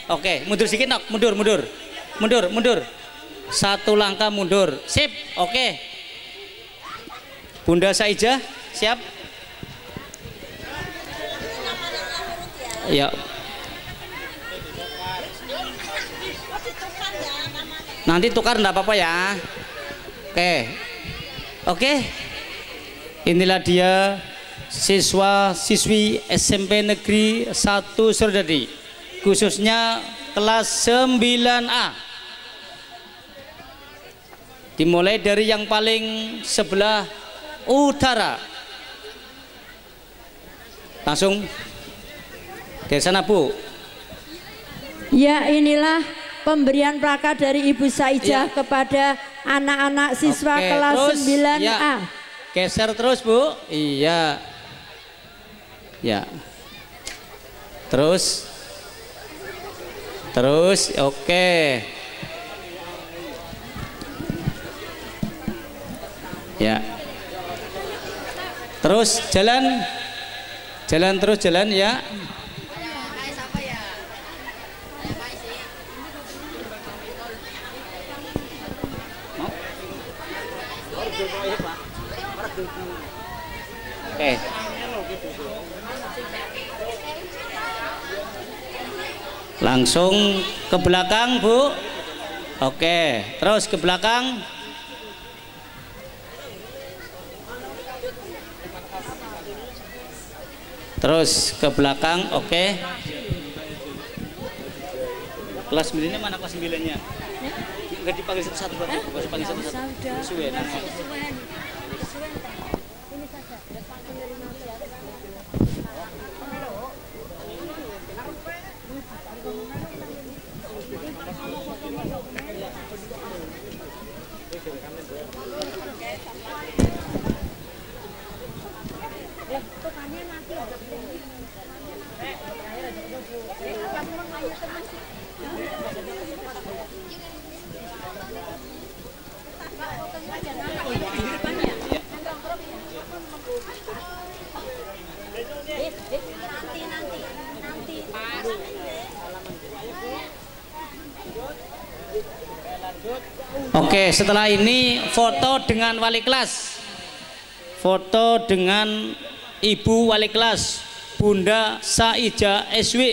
Oke, mundur sedikit nok, mundur. Satu langkah mundur. Sip, oke. Bunda Saija, siap? Ya. Nanti tukar enggak apa-apa ya. Oke. Inilah dia siswi SMP Negeri 1 Serdadi, khususnya kelas 9A. Dimulai dari yang paling sebelah utara. Langsung dari sana, Bu. Ya, inilah pemberian plakat dari Ibu Saijah kepada anak-anak siswa kelas terus, 9A. Ya. Geser terus, Bu. Iya. Ya. Terus, oke. Ya. Terus jalan ya. Oke. Langsung ke belakang, Bu. Oke, terus ke belakang. Terus ke belakang, oke. Kelas 9-nya mana kelas 9-nya? Enggak dipanggil satu-satu, Pak. Enggak dipanggil satu-satu. Suwen. Oke, setelah ini foto dengan wali kelas. Foto dengan Ibu wali kelas, Bunda Saija SW.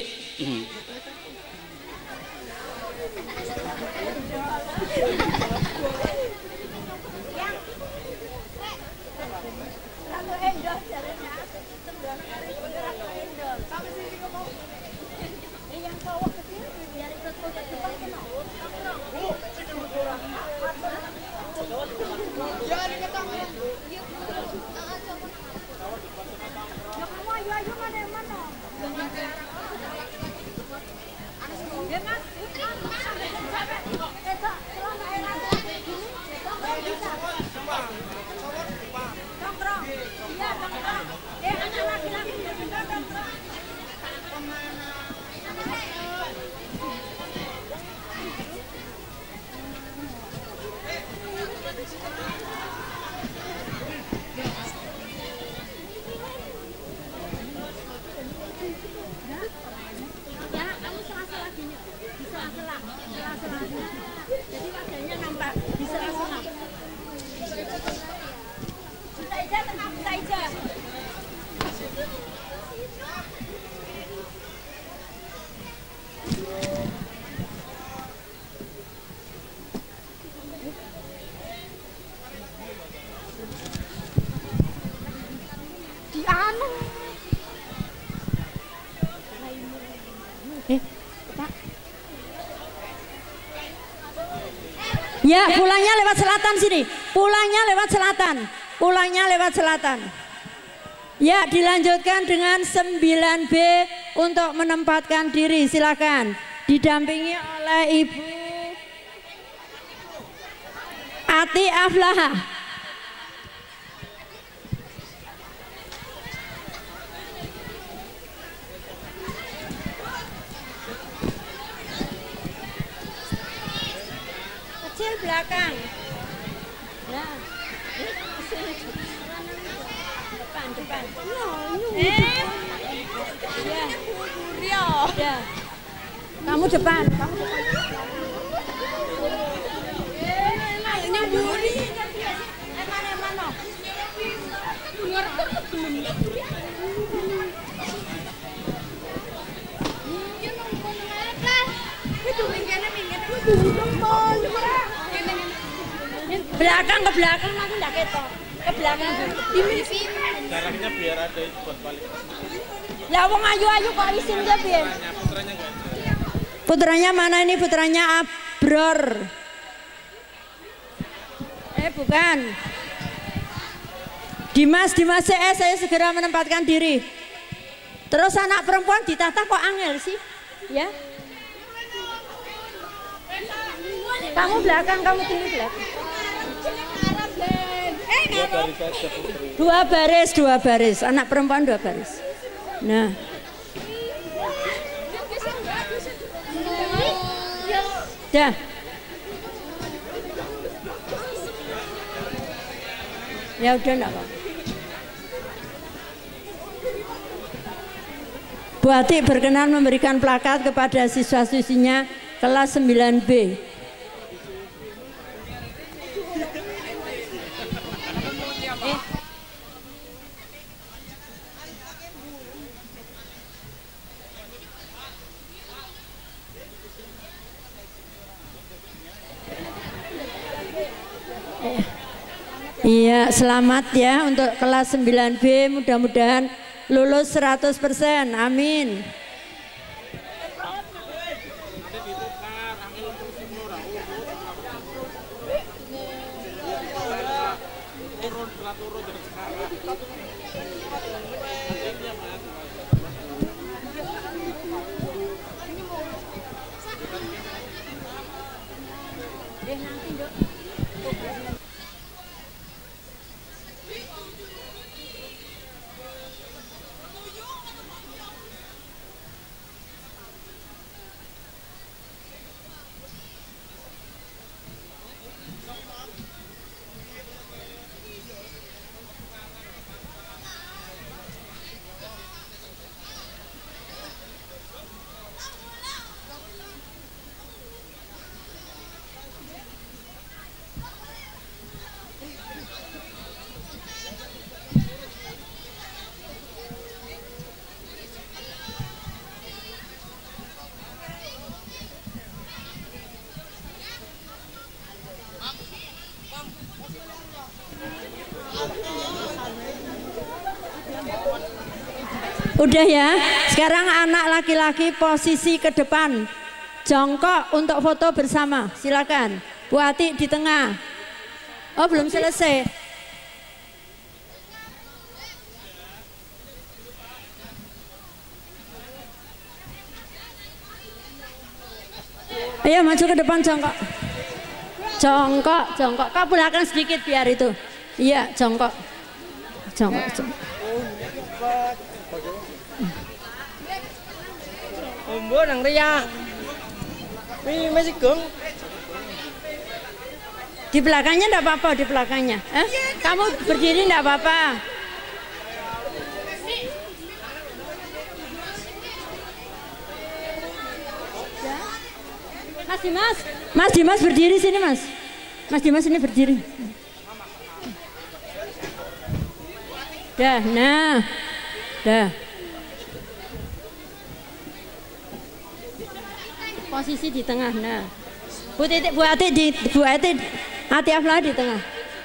Ya, pulangnya lewat selatan sini. Pulangnya lewat selatan. Ya, dilanjutkan dengan 9B untuk menempatkan diri. Silakan. Didampingi oleh Ibu Ati Aflaha. Kecil belakang. Ya. Depan. Ya. Ya. Kamu depan. Kamu depan. Belakang ke belakang aku enggak ketok. Ke belakang. Jaraknya biar ada buat balik. Lah wong ayu-ayu kok isin dia piye? Putranya mana ini? Putranya Abror. Bukan. Dimas CS saya segera menempatkan diri. Terus anak perempuan ditata kok angel sih? Ya. Kamu belakang, kamu tinggi belakang. Dua baris, anak perempuan 2 baris. Nah. Dah. Ya udah enggak apa-apa. Bu Ati berkenan memberikan plakat kepada siswa-siswinya kelas 9B. Iya, selamat ya untuk kelas 9B, mudah-mudahan lulus 100%, amin. Udah ya, sekarang anak laki-laki posisi ke depan, jongkok untuk foto bersama, silakan. Bu Ati di tengah. Oh belum selesai. Ayo maju ke depan, jongkok. Jongkok. Kau belakang sedikit biar itu. Iya, jongkok. Jongkok. Ombo nang riya. Masih gong. Di belakangnya enggak apa-apa, di belakangnya. Kamu berdiri enggak apa-apa. Mas Dimas berdiri sini, Mas. Mas Dimas ini berdiri. Dah, nah. Dah. Posisi di tengah, nah. Bu Ati Ati Aflah di tengah.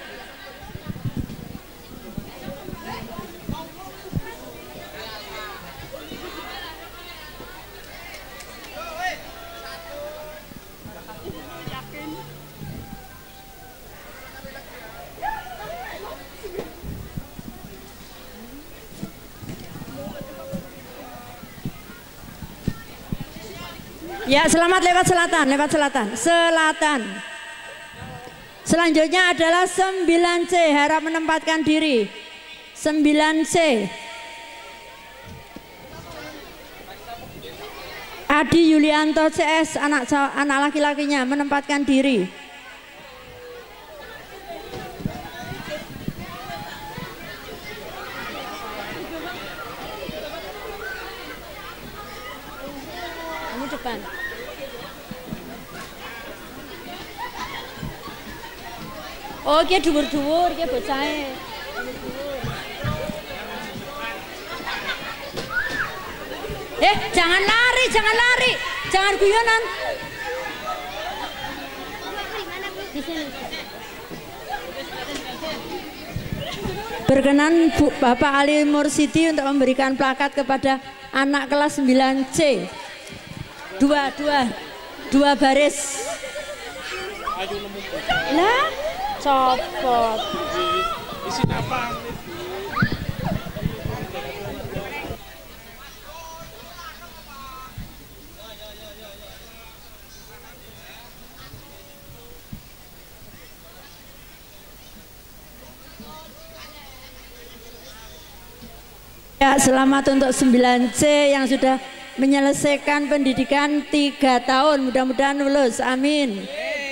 Ya, selamat lewat selatan. Selanjutnya adalah 9C, harap menempatkan diri. 9C. Adi Yulianto CS, anak laki-lakinya menempatkan diri. Kamu depan. Oh, ki dhuwur-dhuwur ki bocahe. Jangan lari, jangan lari. Jangan guyonan. Di sini. Berkenan Bapak Ali Mursidi untuk memberikan plakat kepada anak kelas 9C. Dua baris. Lah, copot. Isi apa? Ya, selamat untuk 9C yang sudah menyelesaikan pendidikan 3 tahun. Mudah-mudahan lulus. Amin.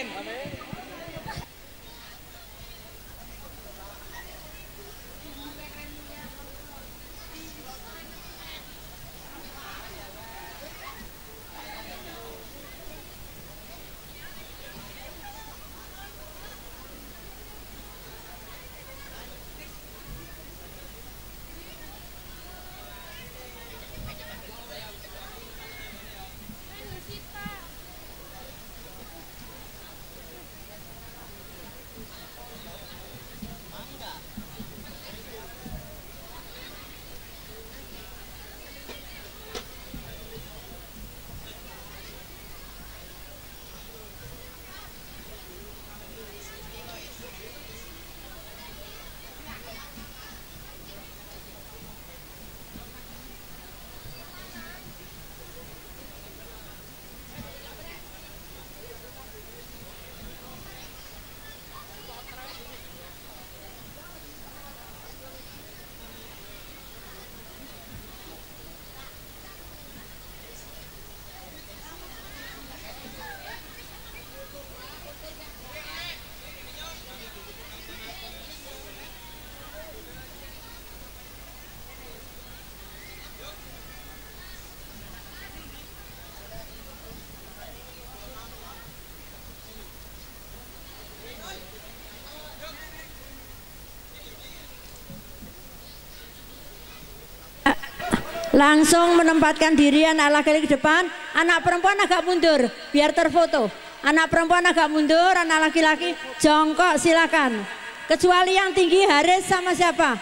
Langsung menempatkan diri anak laki-laki ke depan, anak perempuan agak mundur biar terfoto. Anak perempuan agak mundur, anak laki-laki jongkok silakan. Kecuali yang tinggi Haris sama siapa?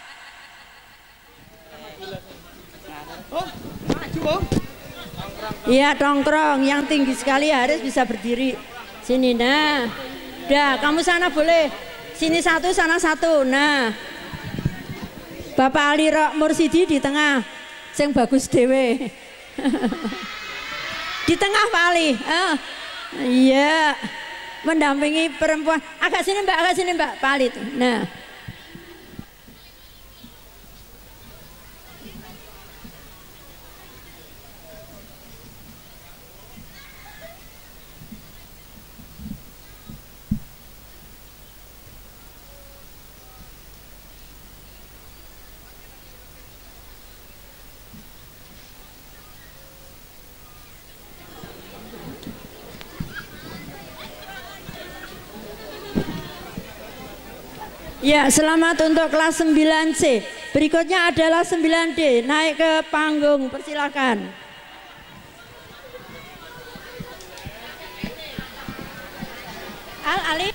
Iya tongkrong, yang tinggi sekali Haris bisa berdiri. Sini nah. Udah, kamu sana boleh. Sini satu, sana satu. Nah. Bapak Ali Mursidi di tengah. Sing bagus dewe. Di tengah Pak Ali. Iya. Mendampingi perempuan. Agak sini Mbak, Pak Ali tuh. Nah. Ya, selamat untuk kelas 9C. Berikutnya adalah 9D. Naik ke panggung, persilakan. Ali.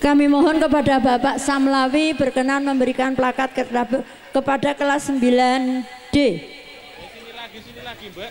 Kami mohon kepada Bapak Samlawi berkenan memberikan plakat kepada kelas 9D. Sini lagi, Mbak.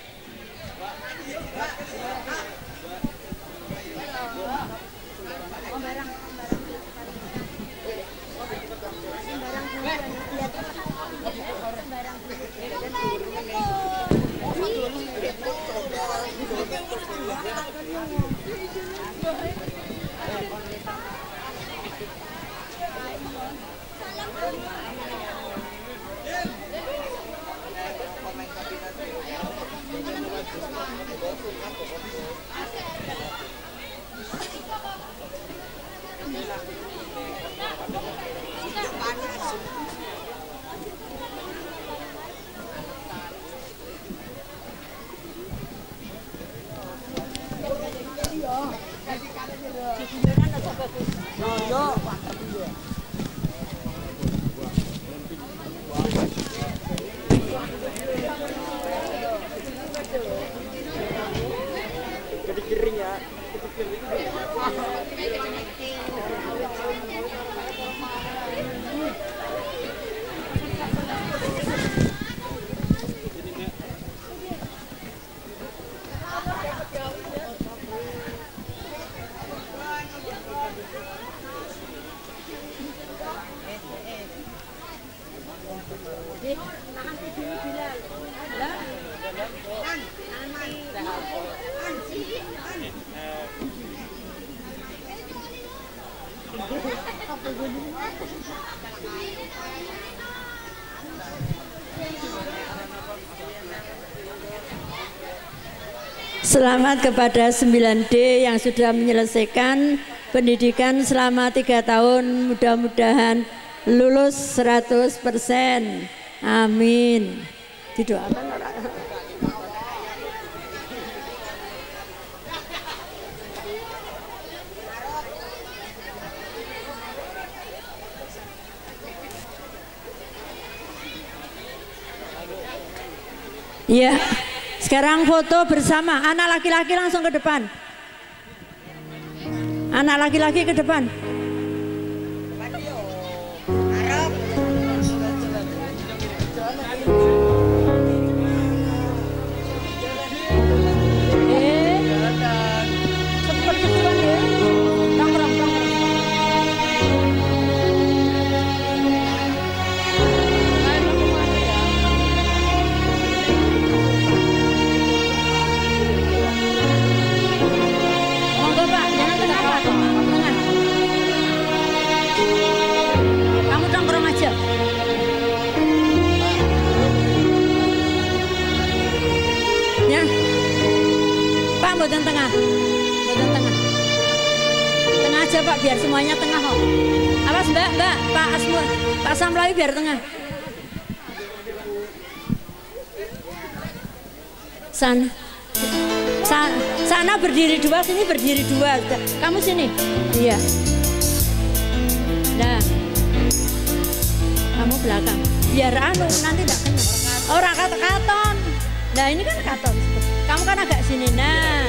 Selamat kepada 9D yang sudah menyelesaikan pendidikan selama 3 tahun, mudah-mudahan lulus 100%. Amin. Didoakan orang. Ya, sekarang foto bersama. Anak laki-laki langsung ke depan. Anak laki-laki ke depan. Buatan tengah, buatan tengah, tengah aja Pak, biar semuanya tengah kok. Awas Mbak, Pak Samlawi biar tengah. Sana berdiri 2, sini berdiri 2. Kamu sini, iya. Nah, kamu belakang. Biar anu nanti enggak kena. Orang katon. Nah ini kan katon. Kamu kan agak sini, nah.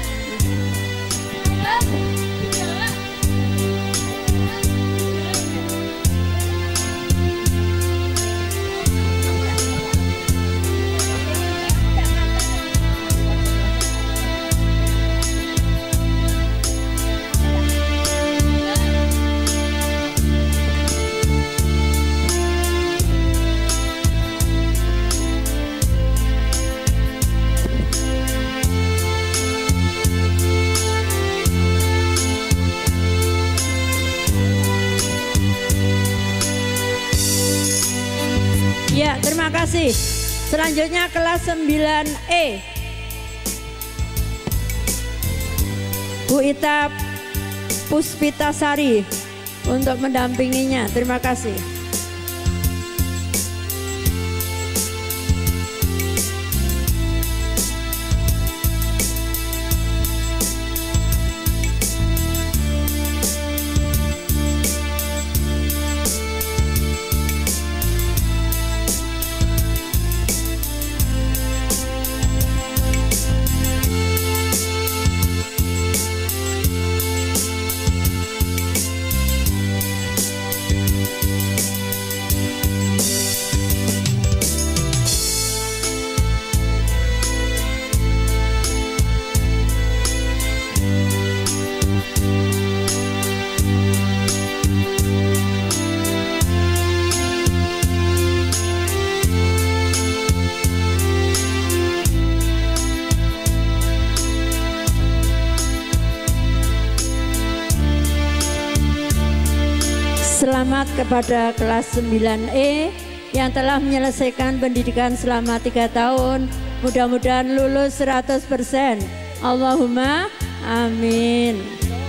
Ya, terima kasih. Selanjutnya kelas 9E. Bu Ita Puspitasari untuk mendampinginya. Terima kasih. selamat kepada kelas 9E yang telah menyelesaikan pendidikan selama 3 tahun. Mudah-mudahan lulus 100%. Allahumma amin.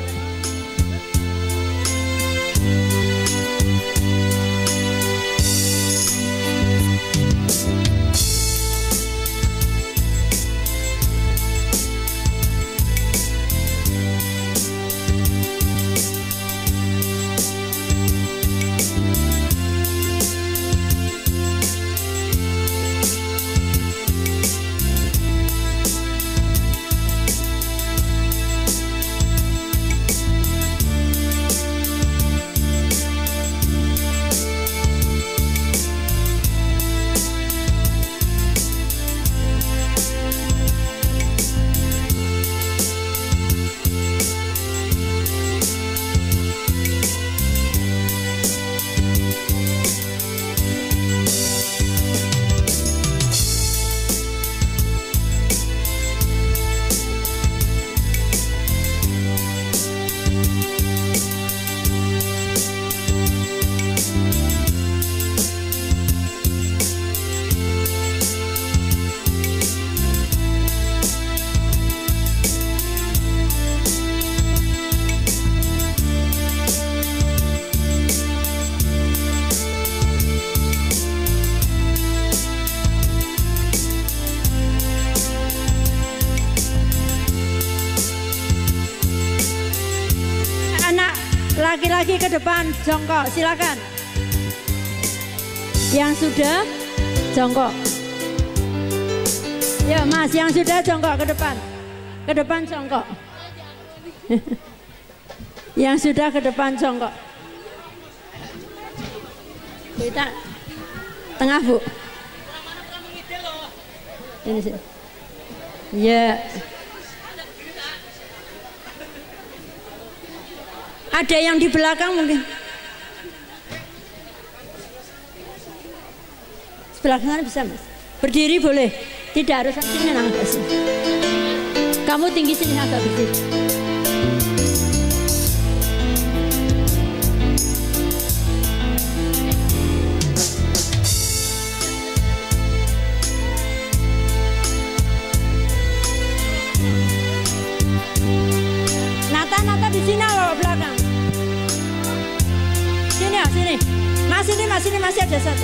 Laki-laki ke depan, jongkok, silakan. Yang sudah, jongkok. Ya Mas, yang sudah jongkok ke depan. Ke depan jongkok. Yang sudah ke depan jongkok. Kita tengah Bu. Ini sih. Ya. Ada yang di belakang mungkin. Sebelah sana bisa Mas. Berdiri boleh. Tidak harus sini agak sini. Kamu tinggi sini agak berdiri. Nata di sini loh belakang. Sini ya, sini. Mas ini masih ada satu.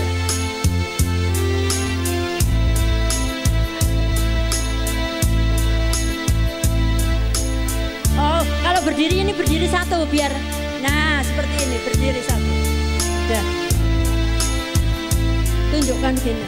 Oh, kalau berdiri ini berdiri satu biar. Nah, seperti ini berdiri satu. Udah. Tunjukkan sini.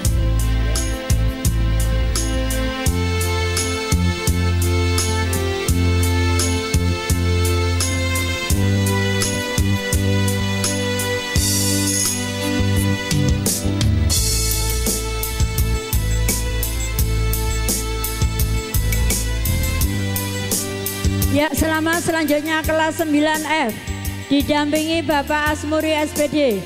Ya, selamat selanjutnya kelas 9F didampingi Bapak Asmuri SPD.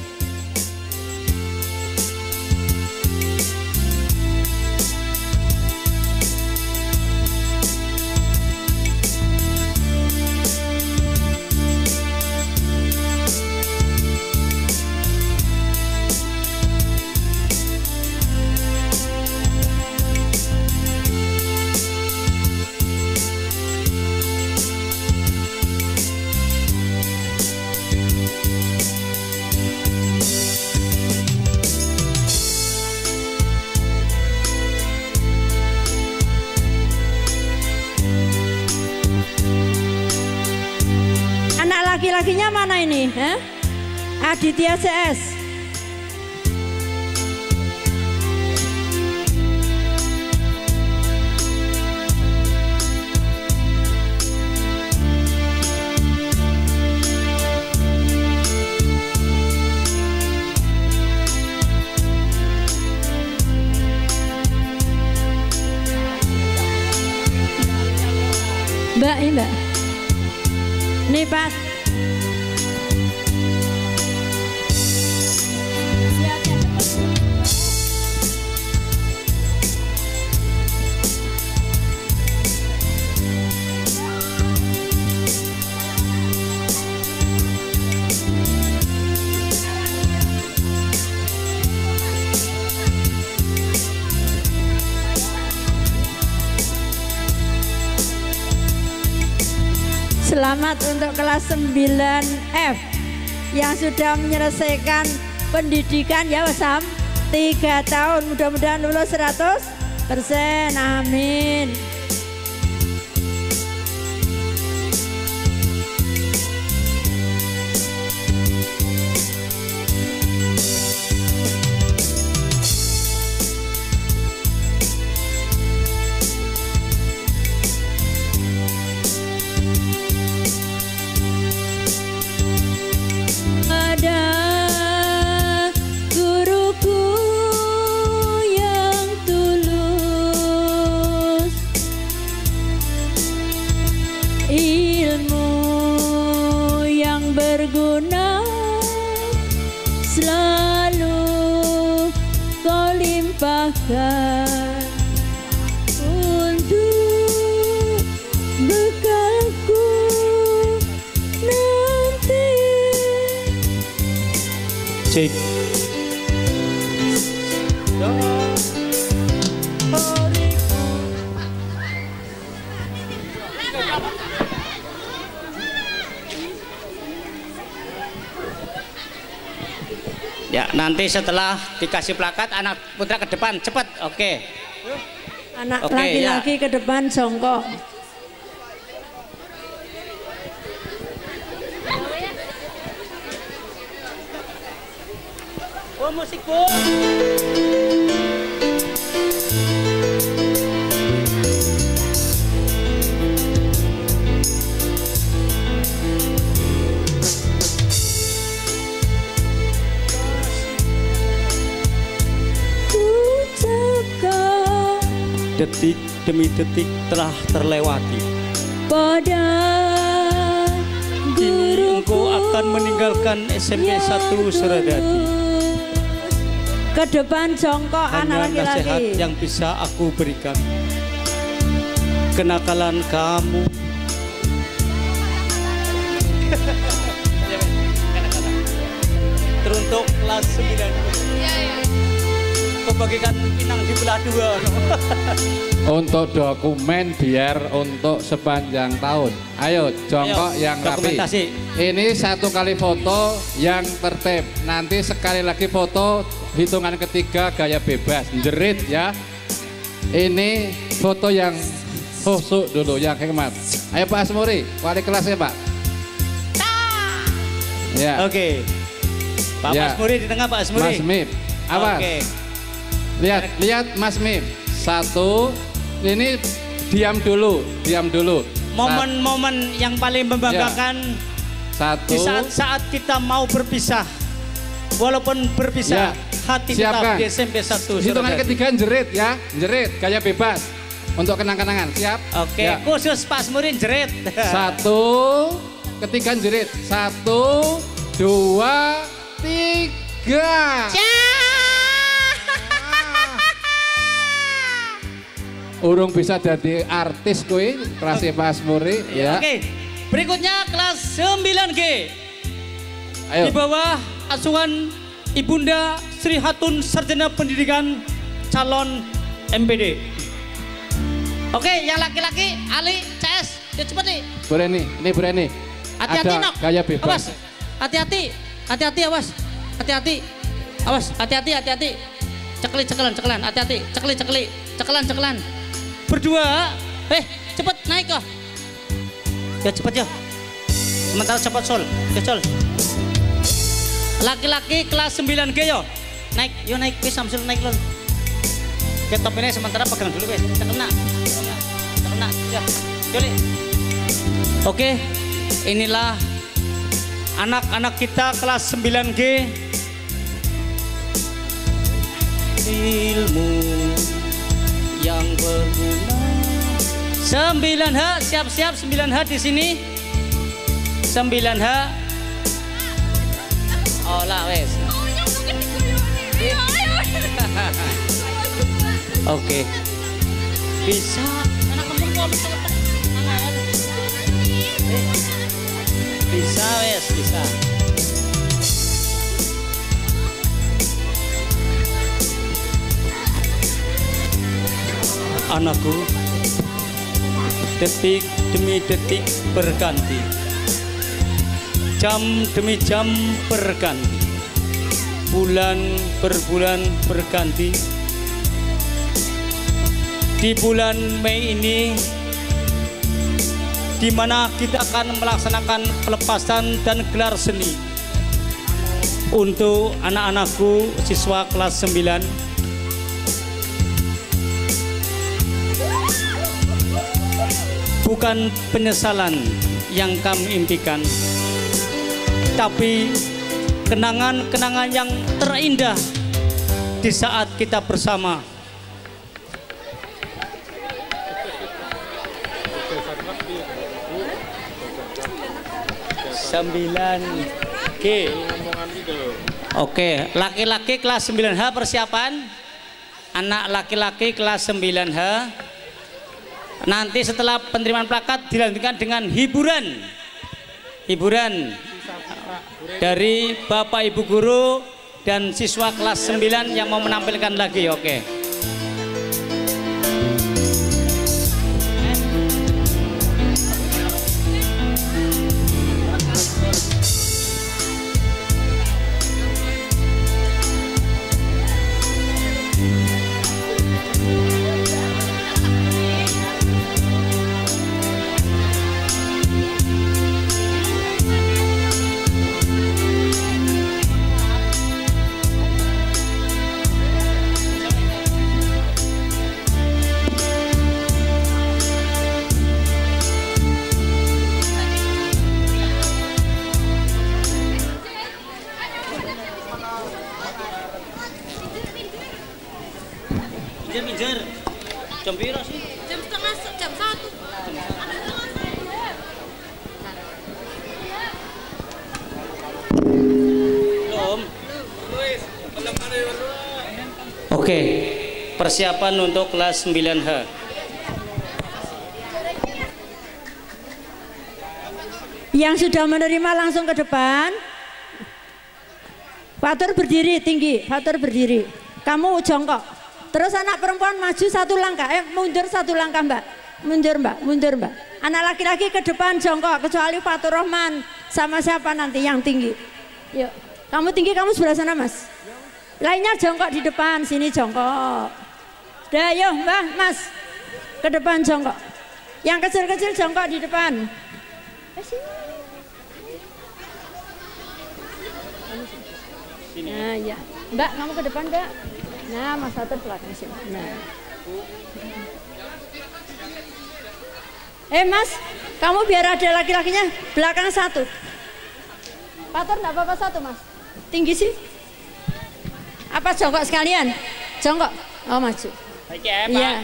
Laki-lakinya mana ini? Aditya CS. Mbak, ini Mbak. Nih Pak. Selamat untuk kelas 9F yang sudah menyelesaikan pendidikan ya Wasam 3 tahun. Mudah-mudahan lulus 100%. Amin. Berguna selalu kau limpahkan untuk bekalku nanti. Cek. Ya, nanti setelah dikasih plakat anak putra ke depan, cepat. Oke. Anak Oke, laki-laki ya. ke depan jongkok. Oh, musik, Bu. Detik demi detik telah terlewati. Pada Kini engkau akan meninggalkan SMP 1 Suradadi. Ke depan jongkok anak Hanya nasihat laki-laki. yang bisa aku berikan. Kenakalan kamu. Teruntuk kelas 9. Kau bagikan pinang di belah 2. Untuk dokumen biar untuk sepanjang tahun. Ayo jongkok yang rapi. Dokumentasi. Ini 1 kali foto yang tertib. Nanti sekali lagi foto hitungan ketiga gaya bebas. Jerit ya. Ini foto yang khusyuk dulu yang hemat. Ayo Pak Asmuri, wali kelasnya Pak. Ya. Oke. Pak Ya. Asmuri di tengah, Pak Asmuri. Mas Mip. Awas. Oke. Lihat Mas Mip. 1. Ini diam dulu. Momen-momen yang paling membanggakan 1. di saat kita mau berpisah. Walaupun berpisah, Ya. hati Siapkan. tetap di SMP 1. Hitungan ketiga jerit ya. Jerit gaya bebas. Untuk kenang-kenangan. Siap? Oke, Ya. khusus Pak Asmuri jerit. 1. Ketiga jerit. 1, 2, 3. Urung bisa jadi artis kuwi kelas Pak Asmuri ya. Oke, berikutnya kelas 9G. Ayo. Di bawah asuhan Ibunda Sri Hatun Sarjana Pendidikan calon MPD. Oke, yang laki-laki Ali CS, ya cepet nih. Berani, ini berani. Hati-hati Ada nok. gaya bebas. Awas, hati-hati, awas, hati-hati, awas, hati-hati. Ceklan, hati-hati, ceklan. Berdua, cepet naik kok. Ya cepet ya. Sementara cepet sol, ya sol. Laki-laki kelas 9G yo. Naik, wis Samsul naik lon. Ke top ini sementara pegang dulu wis. Cekena, ya. Joli. Oke, inilah anak-anak kita kelas 9G. Ilmu yang berguna. 9H, siap-siap 9H di sini. 9H. Oh lah wes. Oke. Bisa. Bisa wes, bisa. Anakku, detik demi detik berganti. jam demi jam berganti, bulan berbulan berganti. Di bulan Mei ini, di mana kita akan melaksanakan pelepasan dan gelar seni untuk anak-anakku siswa kelas 9. Bukan penyesalan yang kami impikan, tapi kenangan-kenangan yang terindah di saat kita bersama. Sembilan G. Oke, laki-laki kelas 9H persiapan. Anak laki-laki kelas 9H. Nanti setelah penerimaan plakat dilanjutkan dengan hiburan dari Bapak Ibu guru dan siswa kelas 9 yang mau menampilkan lagi. Oke. Minjar, jam berapa sih? Jam 1. Belum. Oke, persiapan untuk kelas 9H. Yang sudah menerima langsung ke depan. Fatur berdiri tinggi, Fatur berdiri. Kamu jongkok. Terus anak perempuan maju 1 langkah, mundur 1 langkah Mbak. Mundur Mbak, mundur Mbak. Anak laki-laki ke depan jongkok, kecuali Fatur Rohman sama siapa nanti yang tinggi. Yuk, kamu tinggi, kamu sebelah sana Mas. Lainnya jongkok di depan, sini jongkok. Sudah, yuk Mbak, Mas. Ke depan jongkok. Yang kecil-kecil jongkok di depan. Sini. Nah, ya. Mbak, kamu ke depan, Mbak. Nah, Mas Fatur belakang sini. Nah. Mas, kamu biar ada laki-lakinya belakang 1. Fatur enggak apa-apa 1, Mas. Tinggi sih. Apa jongkok sekalian? Jongkok. Oh, maju. Baik ya, Pak. Iya.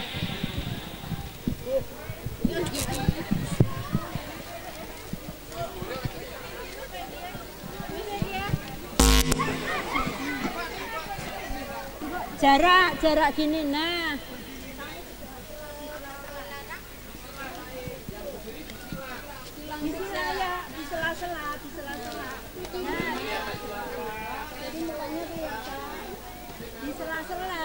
Jarak gini, nah. Di sela-sela. Nah. Jadi mukanya kelihatan. Di sela-sela.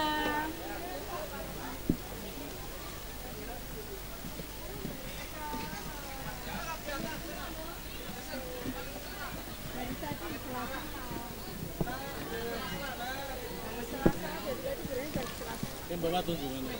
Bawa tuh gimana?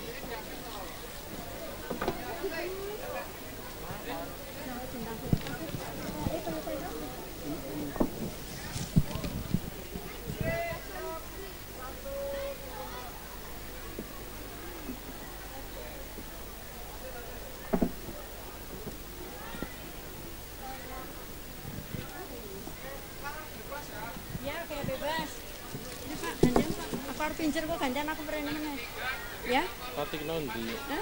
Ya, kayak bebas. Ini Pak, gantian Pak. Apa harus pincer kok gantian aku pernah mana? Ya? Patik nanti. Hah?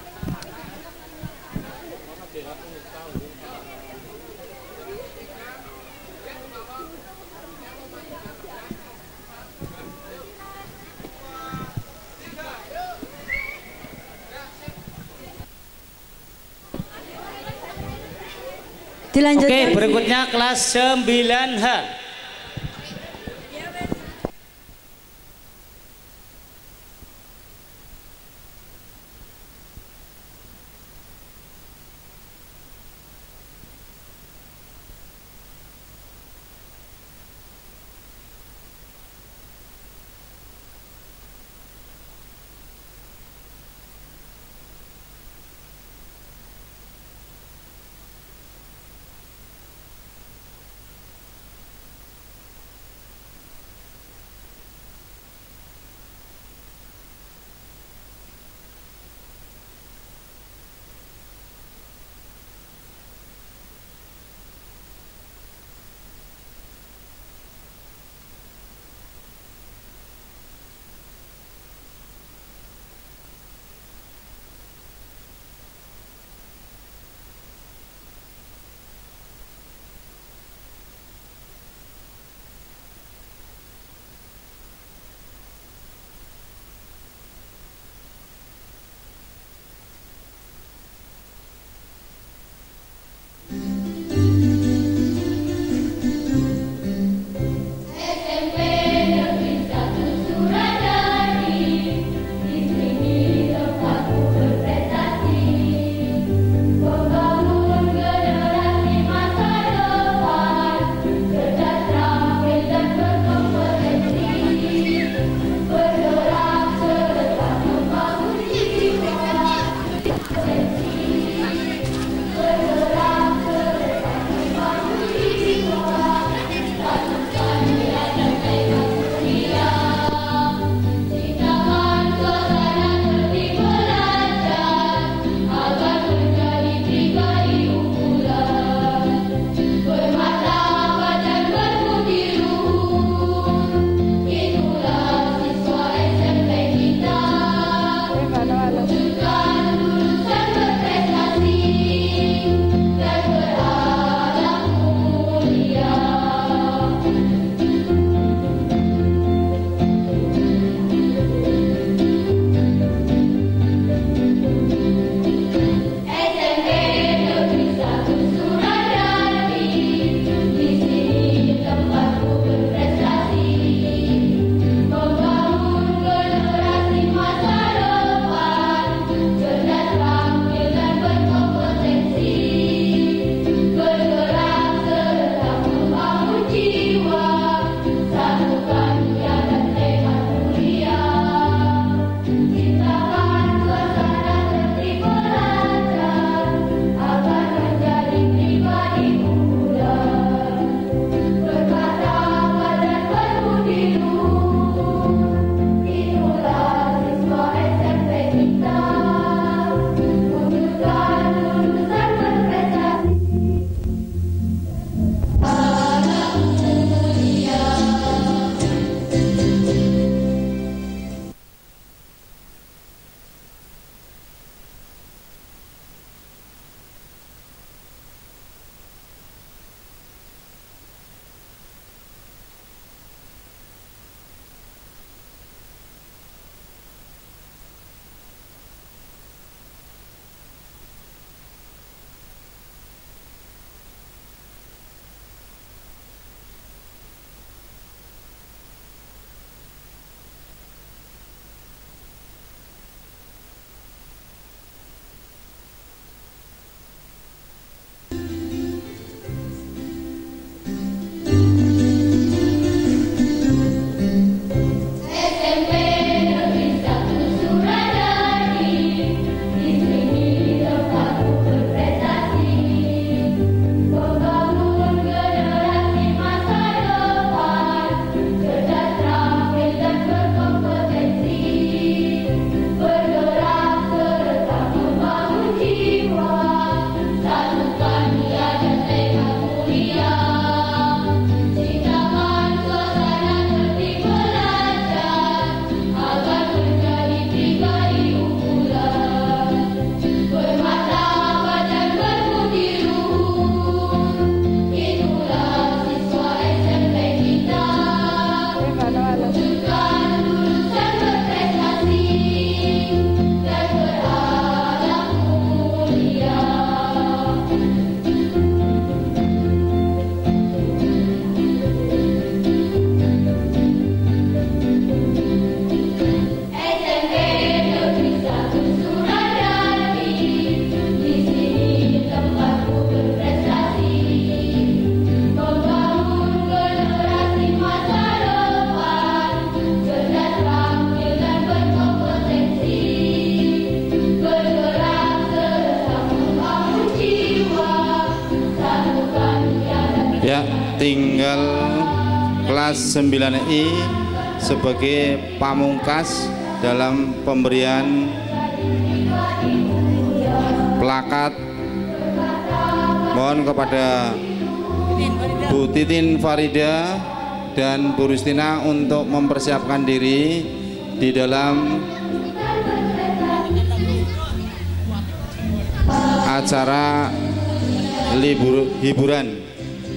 Dilanjutkan. Oke, berikutnya kelas 9H. kelas 9I sebagai pamungkas dalam pemberian plakat. Mohon kepada Bu Titin Farida dan Bu Rustina untuk mempersiapkan diri di dalam acara hiburan.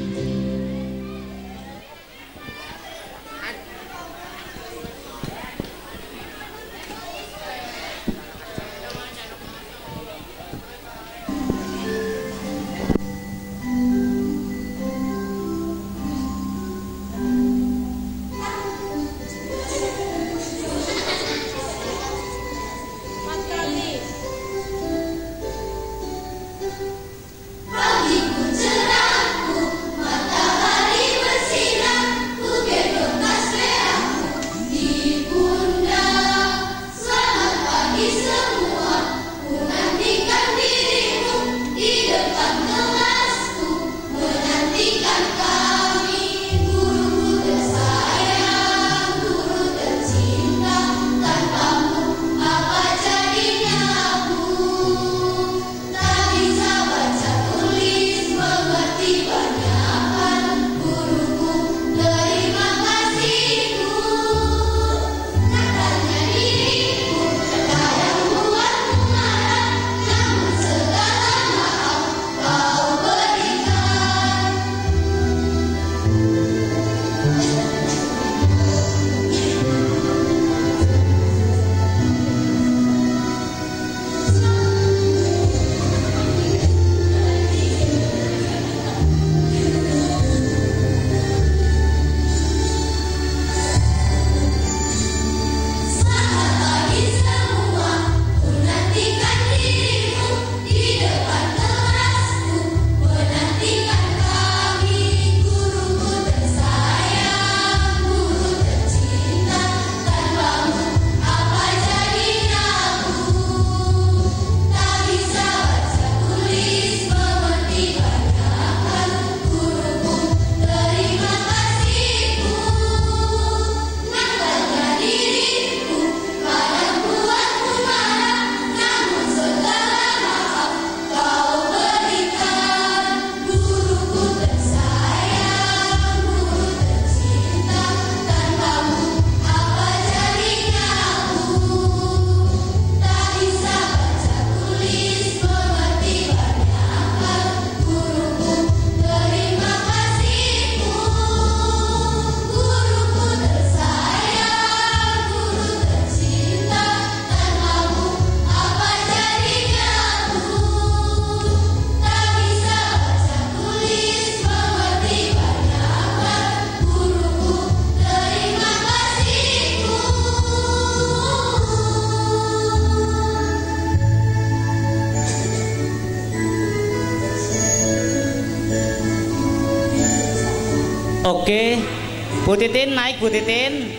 Oke, Bu Titin naik, Bu Titin.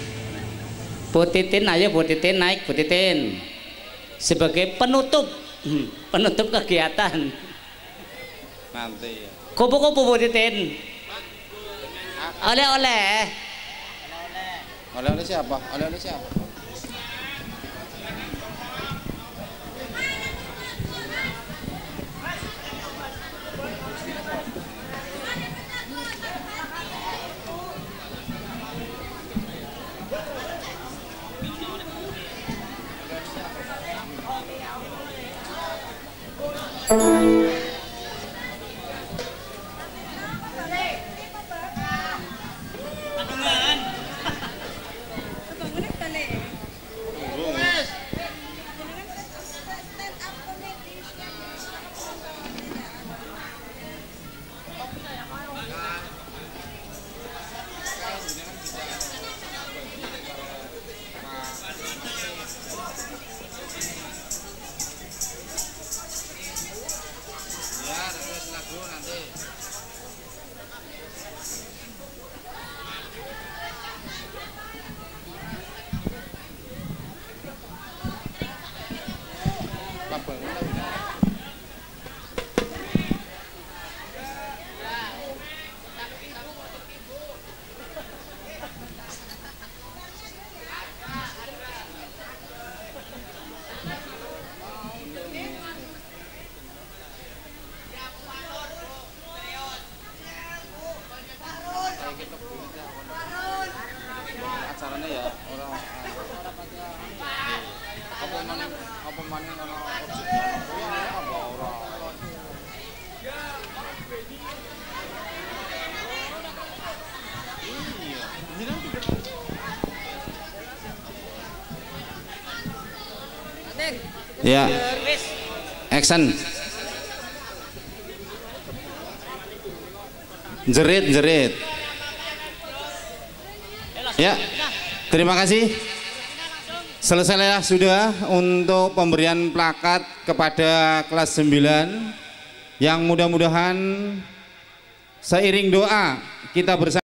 Bu Titin, ayo Bu Titin naik, Bu Titin. Sebagai penutup kegiatan. Nanti. Kupu-kupu Bu Titin. Oleh-oleh. Oleh-oleh siapa? Oleh-oleh siapa? Ya, action. Jerit. Ya, terima kasih. Selesai sudah untuk pemberian plakat kepada kelas 9 yang mudah-mudahan seiring doa kita bersama.